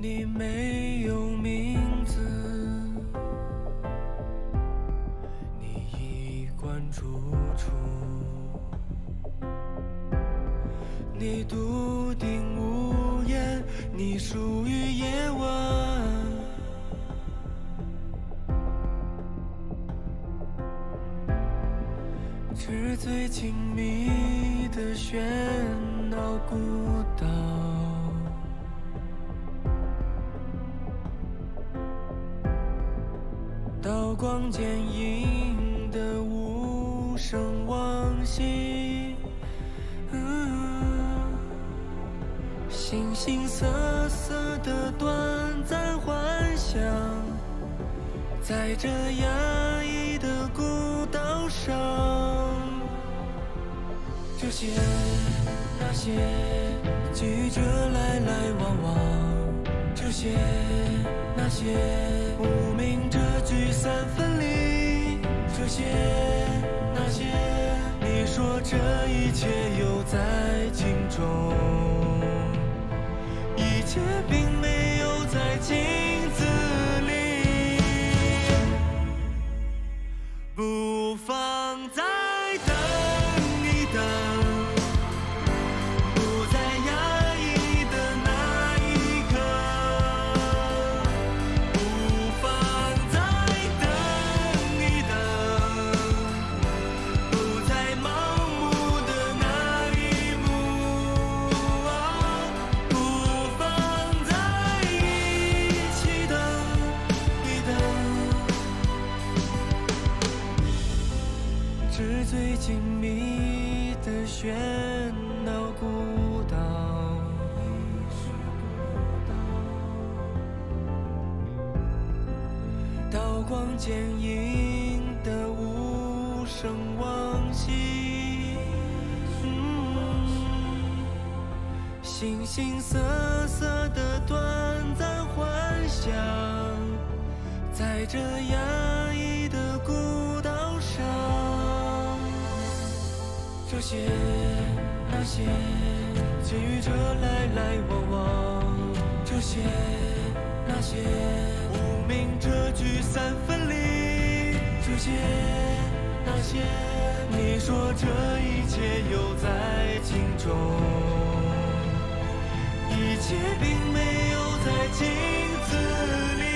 你没有名字，你衣冠楚楚，你笃定无言，你属于夜晚。纸醉金迷的喧闹孤岛。 刀光剑影的无声往昔，形形色色的短暂幻想，在这压抑的孤岛上，这些那些记忆着来来往往，这些那些无名着聚散分离，这些那些，你说这一切又在镜中，一切并没有在镜子里，不妨再等一等。 纸醉金迷的喧闹孤岛，刀光剑影的无声往昔，形形色色的短暂幻想，在这压抑的孤岛上。 这些那些，给予着来来往往，这些那些，无名着聚散分离，这些那些，你说这一切又在镜中，一切并没有在镜子里。